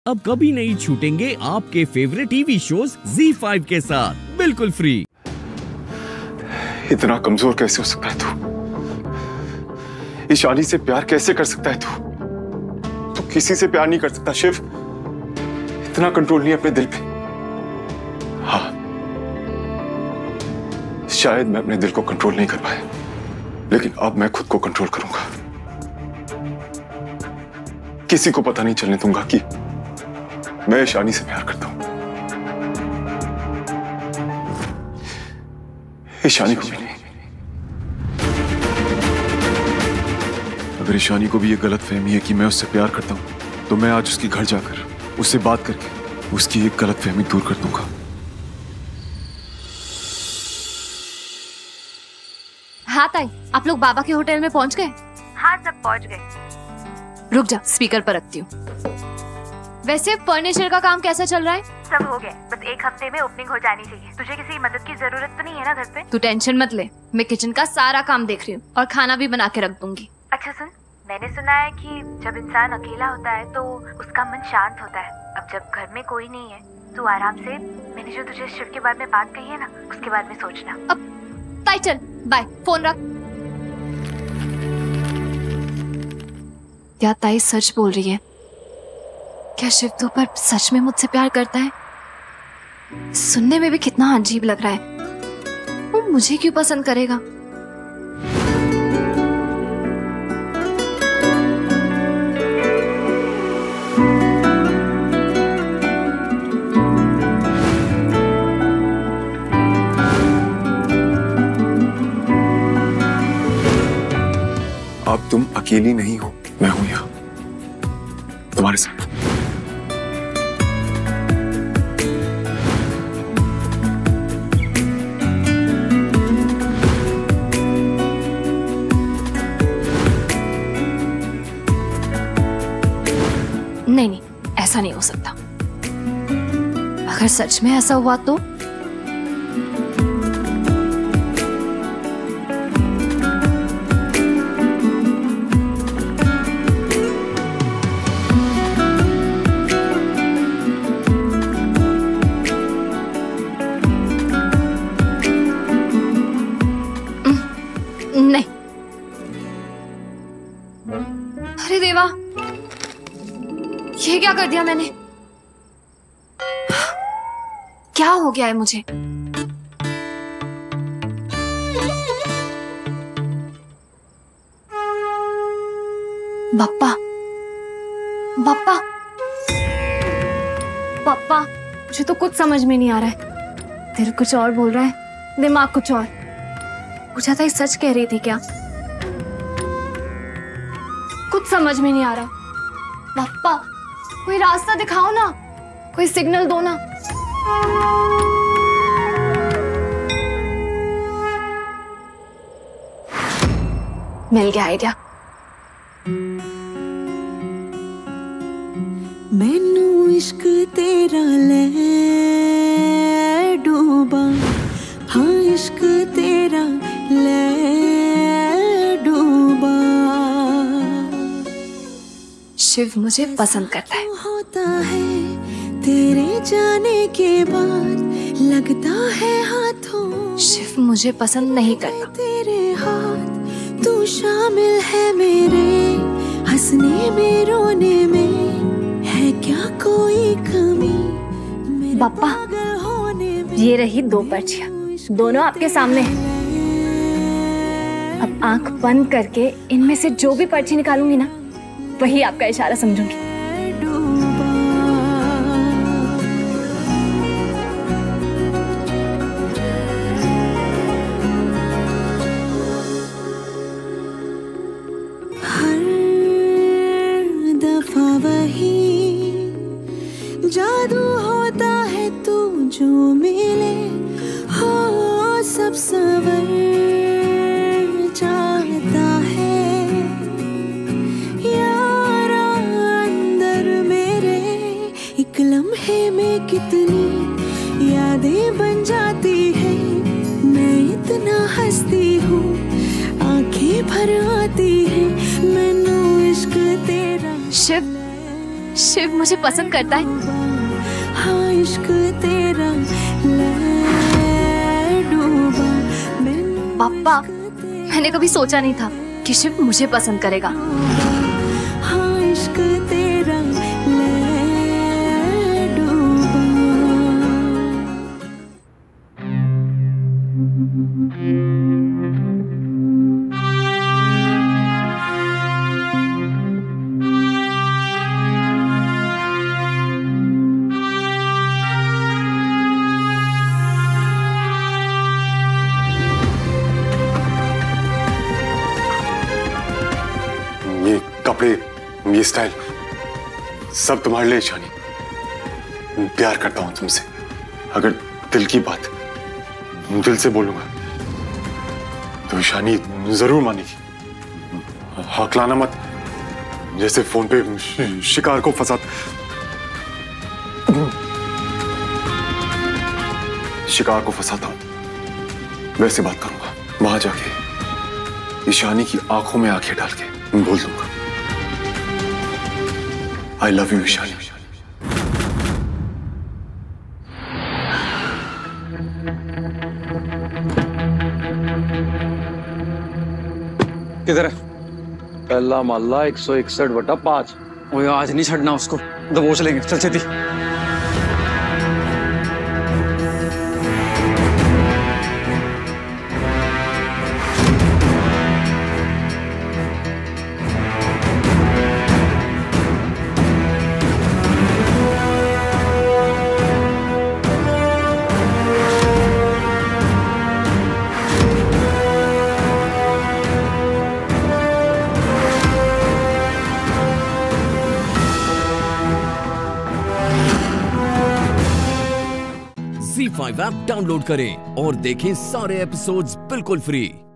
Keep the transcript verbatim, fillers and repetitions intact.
अब कभी नहीं छूटेंगे आपके favourite TV shows Zee five के साथ बिल्कुल फ्री। इतना कमजोर कैसे हो सकता है तू? ईशानी से प्यार कैसे कर सकता है तू? तू किसी से प्यार नहीं कर सकता शिव। इतना कंट्रोल नहीं अपने दिल पे। हाँ, शायद मैं अपने दिल को कंट्रोल नहीं कर पाया, लेकिन अब मैं खुद को कंट्रोल करूंगा। किसी को पता नहीं चलने दूंगा कि मैं ईशानी से प्यार करता हूं। ईशानी को भी नहीं। अगर ईशानी को भी ये गलत फहमी है कि मैं उससे प्यार करता हूं, तो मैं आज उसके घर जाकर उससे बात करके उसकी एक गलत फहमी दूर कर दूंगा। हाँ ताई, आप लोग बाबा के होटल में पहुंच गए? हाँ, सब पहुंच गए। रुक जा, स्पीकर पर रखती हूँ। वैसे फर्नीचर का काम कैसा चल रहा है? सब हो गया, बस एक हफ्ते में ओपनिंग हो जानी चाहिए। तुझे किसी मदद की जरूरत तो नहीं है ना घर पे? तू टेंशन मत ले, मैं किचन का सारा काम देख रही हूँ और खाना भी बना के रख दूंगी। अच्छा सुन, मैंने सुना है कि जब इंसान अकेला होता है तो उसका मन शांत होता है। अब जब घर में कोई नहीं है तो आराम से मैंने जो तुझे शिव के बारे में बात कही है ना, उसके बारे में सोचना। अब ताई चल, बाय, फोन रख। क्या ताई सच बोल रही है? क्या शिव तो पर सच में मुझसे प्यार करता है? सुनने में भी कितना अजीब लग रहा है। वो मुझे क्यों पसंद करेगा? अब तुम अकेली नहीं हो, मैं हूं यहां तुम्हारे साथ। नहीं नहीं, ऐसा नहीं हो सकता। अगर सच में ऐसा हुआ तो नहीं। अरे देवा, ये क्या कर दिया मैंने? क्या हो गया है मुझे? बप्पा, बप्पा, बप्पा, मुझे तो कुछ समझ में नहीं आ रहा है। दिल कुछ और बोल रहा है, दिमाग कुछ और। पूछा था, ये सच कह रही थी क्या? कुछ समझ में नहीं आ रहा। बप्पा, कोई रास्ता दिखाओ ना, कोई सिग्नल दो ना। मिल गया आइडिया। मैनू इश्क तेरा ले डूबा, हाँ इश्क तेरा ले डूबा। शिव मुझे पसंद करता है। होता है तेरे जाने के बाद, लगता है हाथों। शिव मुझे पसंद नहीं करता। तेरे हाथ तू शामिल है मेरे हंसने में, रोने में है क्या कोई कमी? पापा, ये रही दो पर्चियां, दोनों आपके सामने हैं। अब आंख बंद करके इनमें से जो भी पर्ची निकालूंगी ना, वही आपका इशारा समझूंगी। हर दफा वही जादू होता है, तू जो मिले हो सब सवर जाता है। यारा अंदर मेरे एक लम्हे में कितनी यादें बन जाती है। मैं इतना हंसती हूँ, आंखें भर आती है। मैनू इश्क तेरा। शिव, शिव मुझे पसंद करता है। हाँ इश्क तेरा ले डूबा। पापा, मैंने कभी सोचा नहीं था कि शिव मुझे पसंद करेगा। हाँ इश्क तेरा ले डूबा। ये कपड़े, ये स्टाइल सब तुम्हारे लिए ईशानी। प्यार करता हूं तुमसे। अगर दिल की बात दिल से बोलूंगा तो ईशानी जरूर मानेगी। हकलाना मत, जैसे फोन पे शि- शिकार को फंसा शिकार को फंसाता हूं, वैसे बात करूंगा। वहां जाके ईशानी की आंखों में आंखें डाल के बोल दूंगा, आई लव यू ईशानी। किधर है? पहला मोहल्ला एक सौ इकसठ बटा पांच। वो आज नहीं छड़ना उसको, दबोच लेंगे। चल छेती। ज़ी फाइव ऐप डाउनलोड करें और देखें सारे एपिसोड्स बिल्कुल फ्री।